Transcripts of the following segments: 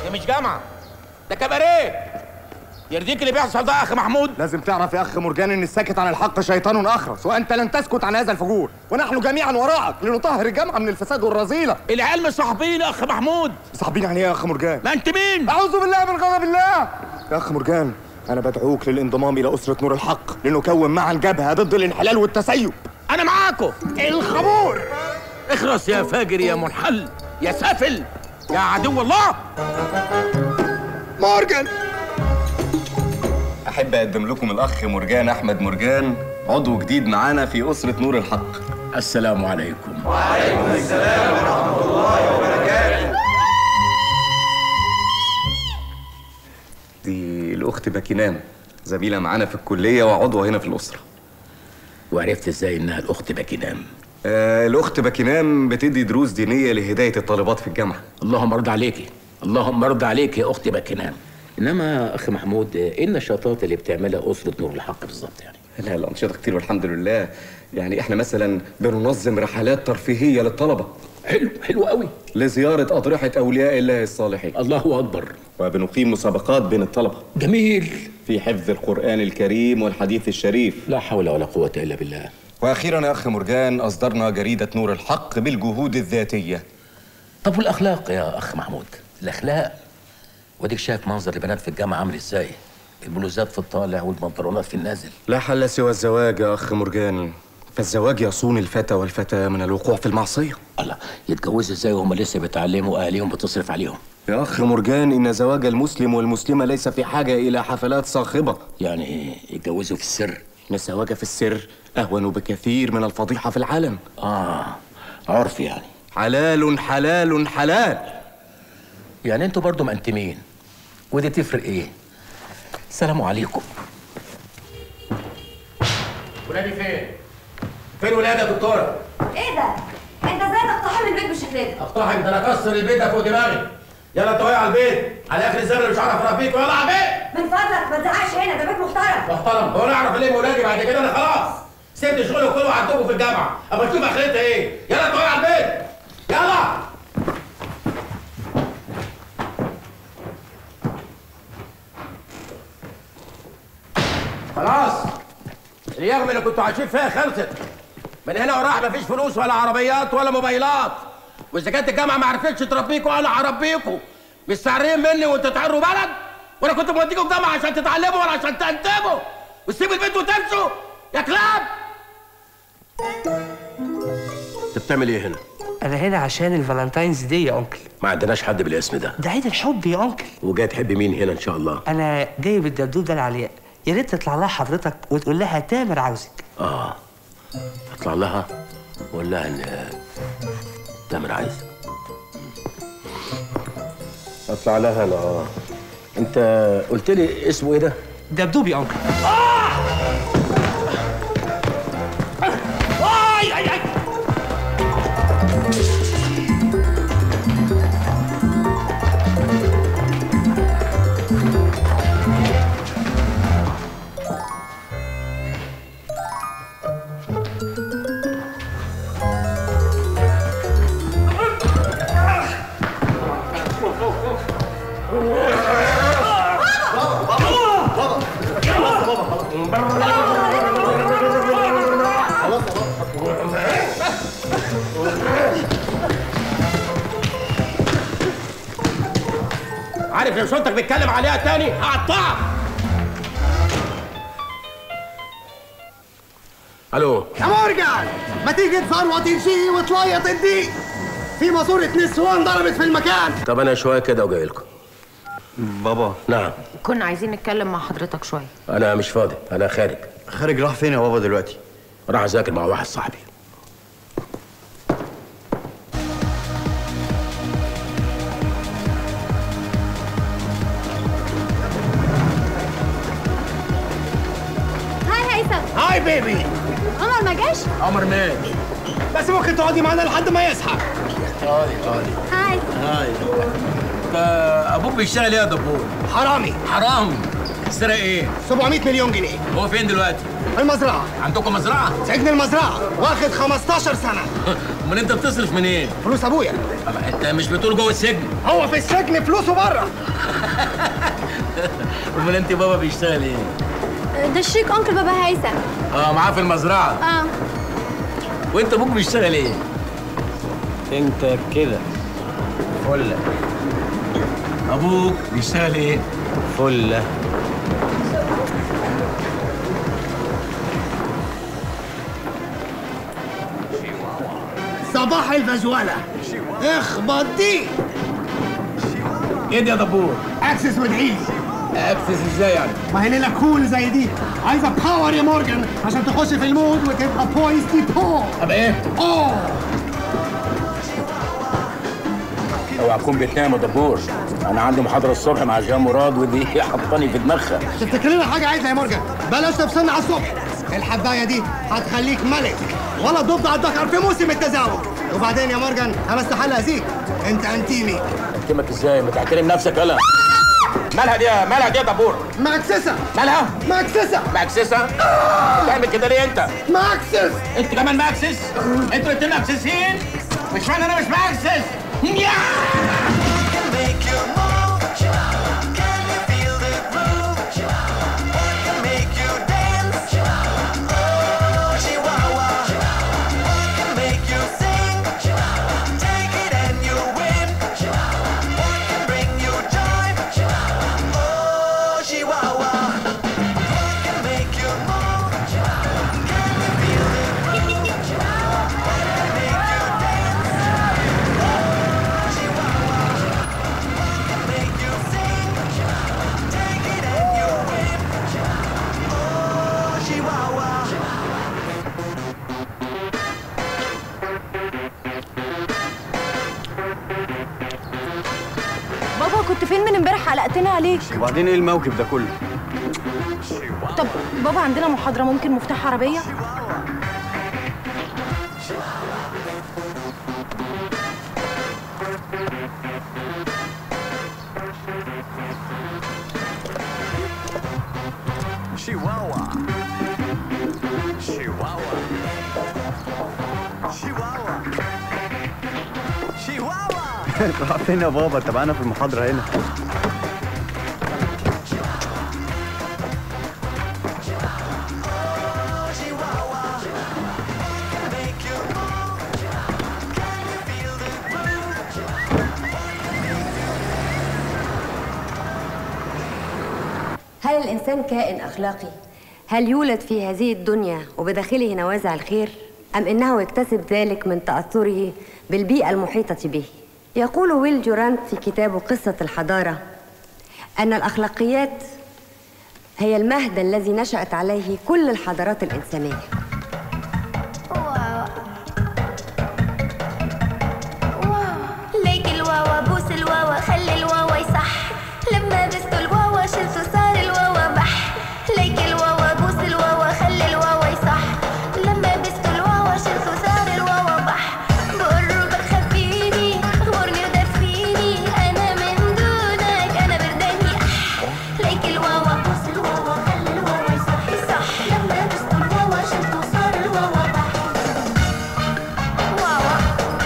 دي مش جامعه، ده كباريه. يرضيك اللي بيحصل ده يا اخ محمود؟ لازم تعرف يا اخ مرجان ان الساكت عن الحق شيطان اخرس، وانت لن تسكت عن هذا الفجور، ونحن جميعا وراءك لنطهر الجامعه من الفساد والرذيله. العيال مصاحبين يا اخ محمود. مصاحبين يعني ايه يا اخ مرجان؟ ما انت مين؟ اعوذ بالله من غضب الله. يا اخ مرجان انا بدعوك للانضمام الى اسره نور الحق لنكون معا جبهه ضد الانحلال والتسيب. انا معاكم. الخمور اخرس يا فاجر يا منحل يا سافل يا عدو الله. مرجان احب اقدم لكم الاخ مرجان احمد مرجان، عضو جديد معانا في اسره نور الحق. السلام عليكم. وعليكم السلام ورحمه الله وبركاته. دي الاخت باكينام، زميله معانا في الكليه وعضوه هنا في الاسره. وعرفت ازاي انها الاخت باكينام؟ الاخت باكينام بتدي دروس دينيه لهدايه الطالبات في الجامعه. اللهم ارضى عليكي، اللهم ارضى عليك يا اختي باكينام. انما اخ محمود ايه النشاطات اللي بتعملها اسره نور الحق بالظبط يعني؟ لا الانشطه كتير والحمد لله. يعني احنا مثلا بننظم رحلات ترفيهيه للطلبه. حلو قوي. لزياره اضرحه اولياء الله الصالحين. الله اكبر. وبنقيم مسابقات بين الطلبه. جميل. في حفظ القران الكريم والحديث الشريف. لا حول ولا قوه الا بالله. واخيرا يا اخ مرجان اصدرنا جريده نور الحق بالجهود الذاتيه. طب والاخلاق يا اخ محمود؟ الاخلاق، وديك شايف منظر البنات في الجامعه عامل ازاي؟ البلوزات في الطالع والبنطلونات في النازل. لا حل سوى الزواج يا اخ مرجان، فالزواج يصون الفتى والفتاه من الوقوع في المعصيه. الله، يتجوزوا ازاي وهم لسه بيتعلموا واهاليهم بتصرف عليهم؟ يا اخ مرجان ان زواج المسلم والمسلمه ليس في حاجه الى حفلات صاخبه. يعني يتجوزوا في السر؟ ان الزواج في السر اهون بكثير من الفضيحه في العلن. عرف يعني. حلال حلال حلال. يعني انتوا برضو مقنتمين، ودي تفرق ايه؟ السلام عليكم. ولادي فين؟ فين ولادي يا دكتوره؟ ايه ده؟ انت ازاي تقتحم البيت بالشكل ده؟ اقتحم؟ ده انا اكسر البيت ده فوق دماغي. يلا انتوا على البيت، على اخر الزمن مش هعرف اربيكم. يلا على البيت. من فضلك ما تزعقش هنا، ده بيت محترم. محترم؟ هو انا اعرف الم ولادي بعد كده؟ انا خلاص سبت شغلي كله وعدتكم في الجامعه، اما اشوف اخرتها ايه. يلا انتوا على البيت. يلا. خلاص اليوم اللي كنتوا عايشين فيها خلصت. من هنا وراح مفيش فلوس ولا عربيات ولا موبايلات، واذا كانت الجامعه ما عرفتش تربيكوا انا هربيكوا. مستعرين مني وانتوا تعروا بلد؟ وانا كنت موديكوا الجامعه عشان تتعلموا ولا عشان تنتبوا وتسيبوا البيت وتمشوا يا كلاب؟ انت بتعمل ايه هنا؟ أنا هنا عشان الفالنتاينز دي يا أنكل. ما عندناش حد بالاسم ده. ده عيد الحب يا أنكل. وجاي تحب مين هنا إن شاء الله؟ أنا جايب الدبدوب ده لعلياء، يا ريت تطلع لها حضرتك وتقول لها تامر عاوزك. اطلع لها وأقول لها إن تامر عايزك. اطلع لها أنا. أنت قلت لي اسمه إيه ده؟ دبدوب يا أنكل. عارف لو صوتك بيتكلم عليها تاني هقطعك. الو يا مرجان، ما تيجي تفروط الشي وتليط الديك، في ماسورة نسوان ضربت في المكان. طب انا شويه كده وجاي لكم. بابا. نعم. كنا عايزين نتكلم مع حضرتك شويه. انا مش فاضي، انا خارج. خارج راح فين يا بابا دلوقتي؟ راح اذاكر مع واحد صاحبي. هاي بيبي. عمر ما جاش؟ عمر مين؟ بس ممكن تقعدي معانا لحد ما يصحى. هاي هاي. ابوك بيشتغل ايه يا دبور؟ حرامي. حرام؟ سرق ايه؟ 700 مليون جنيه. هو فين دلوقتي؟ المزرعة. عندكم مزرعة؟ سجن المزرعة واخد 15 سنة. امال انت بتصرف منين؟ فلوس ابويا. انت مش بتقول جوه السجن؟ هو في السجن فلوسه بره. امال انت بابا بيشتغل ايه؟ ده الشيك انكل بابا هيثم. معاه في المزرعة. وانت ابوك بيشتغل ايه؟ انت كده فله. ابوك بيشتغل ايه؟ فله. صباح الفجولة. اخبط دي. ايه ده يا دبور؟ اكسس وادعيلي. اكسس ازاي يعني؟ ما هي ليلة كول زي دي عايزة باور يا مورجان عشان تخش في المود وتبقى بويز دي بو. ابقى ايه؟ اوعى تكون بتنام يا دبور. انا عندي محاضرة الصبح مع جان مراد ودي حطاني في دماغها. تفتكر لنا حاجة عايزة يا مورجان؟ بلاش تفصلنا على الصبح. الحباية دي هتخليك ملك ولا ضفدع الدكر في موسم التزاوج. وبعدين يا مورجان انا استحالة اذيك، انت انتيمي. انتمك ازاي؟ ما تحترم نفسك يلا. مالها دي يا دبور؟ ماكسسة. مالها؟ ماكسسة. ماكسسة؟ تعمل كده ليه انت؟ ماكسس. انت كمان ماكسس؟ انتوا الاتنين ماكسسين؟ مش معنى انا مش ماكسس. كنت فين من امبارح؟ قلقتنا عليك. وبعدين ايه الموكب ده كله؟ طب بابا عندنا محاضرة، ممكن مفتاح عربية؟ شيواوا شيواوا شيواوا شيواوا. راح فين يا بابا؟ انت معانا في المحاضرة هنا. هل الإنسان كائن أخلاقي؟ هل يولد في هذه الدنيا وبداخله نوازع الخير؟ أم إنه يكتسب ذلك من تأثره بالبيئة المحيطة به؟ يقول ويل جورانت في كتابه قصة الحضارة أن الأخلاقيات هي المهد الذي نشأت عليه كل الحضارات الإنسانية. ليك الواوا بوس الواوا خلي الواوا يصح لما بستوا الواوا شلتوا صار الواوا بح. ليك الواوا بوس الواوا خلي الواوا يصح لما بستوا الواوا شلتوا صار الواوا بح. بقربك خبيني اغمرني ودفيني انا من دونك انا برداني اح. ليك الواوا بوس الواوا خلي الواوا يصح لما بستوا الواوا شلتوا صار الواوا بح. واوا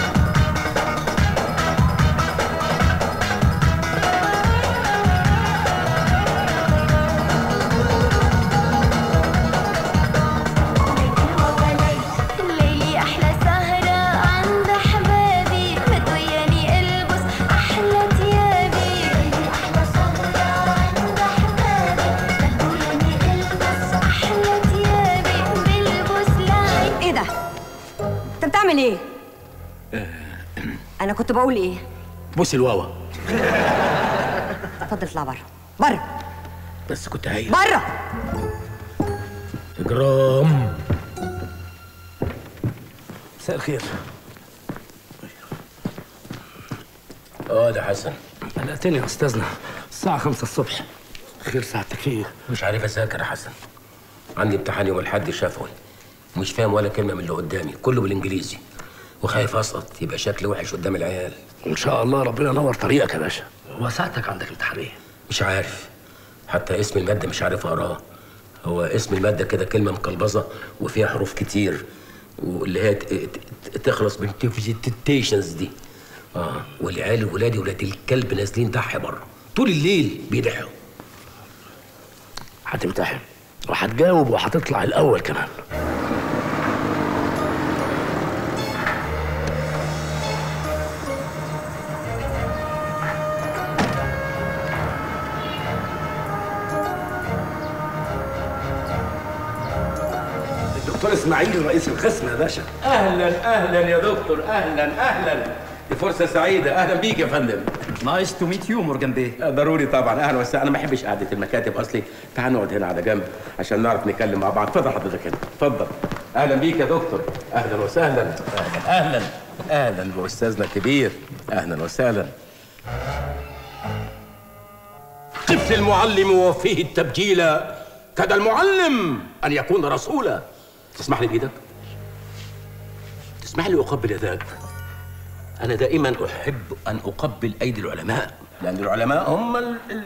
الليلي أحلى سهرة عند أحبابي مدوياني ألبس أحلى تيابي. الليلي أحلى سهرة عند أحبابي مدوياني ألبس أحلى تيابي بلبس لعب. إيه ده؟ أنت بتعمل إيه؟ أنا كنت بقول إيه؟ بص الواوا. اتفضل اطلع بره. بره. بس كنت هايل. بره. اجرام. مساء الخير. ده حسن. قلقتني يا استاذنا، الساعة 5 الصبح. خير ساعتك ايه؟ مش عارف اذاكر يا حسن. عندي امتحان يوم الاحد شفوي. مش فاهم ولا كلمة من اللي قدامي، كله بالانجليزي. وخايف اسقط يبقى شكلي وحش قدام العيال. ان شاء الله ربنا ينور طريقك يا باشا. هو ساعتك عندك امتحان ايه؟ مش عارف. حتى اسم المادة مش عارف اقراه. هو اسم المادة كده كلمة مقلبظة وفيها حروف كتير، واللي هي تخلص من تيشنز دي. والعيال ولادي ولاد الكلب نازلين ضحي بره طول الليل بيضحوا. هتمتحن وهتجاوب وهتطلع الاول كمان. دكتور اسماعيل رئيس القسم يا باشا. اهلا اهلا يا دكتور، اهلا اهلا، دي فرصه سعيده. اهلا بيك يا فندم. نايس تو ميت يو مورجان بيه. ضروري طبعا، اهلا وسهلا. انا ما بحبش قعده المكاتب اصلي، تعال نقعد هنا على جنب عشان نعرف نتكلم مع بعض. اتفضل حضرتك هنا، اتفضل. اهلا بيك يا دكتور، اهلا وسهلا. اهلا اهلا باستاذنا الكبير، اهلا وسهلا. قف المعلم وفيه التبجيل، كاد المعلم ان يكون رسولا. تسمح لي بايدك؟ تسمح لي اقبل يداك؟ انا دائما احب ان اقبل ايدي العلماء، لان العلماء هم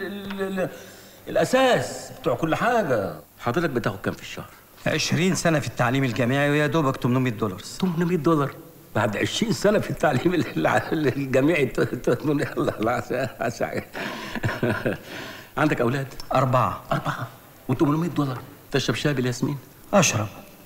الاساس بتوع كل حاجه. حضرتك بتاخد كام في الشهر؟ 20 سنة في التعليم الجامعي ويا دوبك $800. $800 بعد 20 سنة في التعليم الجامعي. الله سعيد. عندك أولاد؟ 4. و$800 تشرب شاي بالياسمين؟ أشرب.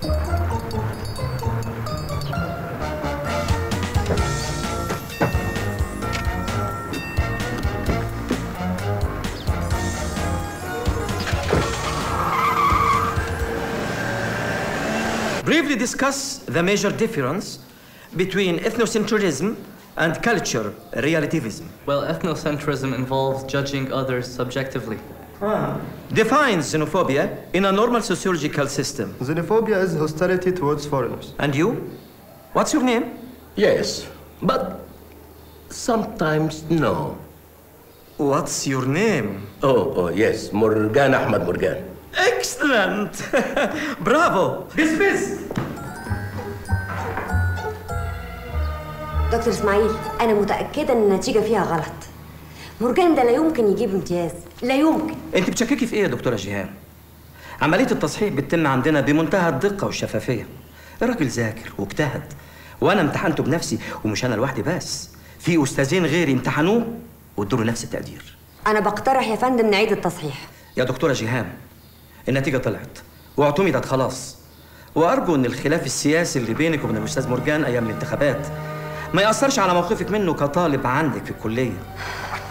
Briefly discuss the major difference between ethnocentrism and culture relativism. Well, ethnocentrism involves judging others subjectively. Define xenophobia in a normal sociological system. Xenophobia is hostility towards foreigners. And you? What's your name? Yes, but sometimes no. What's your name? Oh, yes, Morgan Ahmed Morgan. Excellent! Bravo! Dismissed! دكتور اسماعيل، أنا متأكدة إن النتيجة فيها غلط. مورجان ده لا يمكن يجيب امتياز، لا يمكن. أنت بتشككي في إيه يا دكتورة جيهان؟ عملية التصحيح بتتم عندنا بمنتهى الدقة والشفافية. الراجل ذاكر واجتهد، وأنا امتحنته بنفسي، ومش أنا لوحدي بس، في أستاذين غيري امتحنوه وادوا له نفس التقدير. أنا بقترح يا فندم نعيد التصحيح. يا دكتورة جيهان، النتيجة طلعت واعتمدت خلاص، وأرجو إن الخلاف السياسي اللي بينك وبين الأستاذ مورجان أيام الانتخابات ما يأثرش على موقفك منه كطالب عندك في الكلية.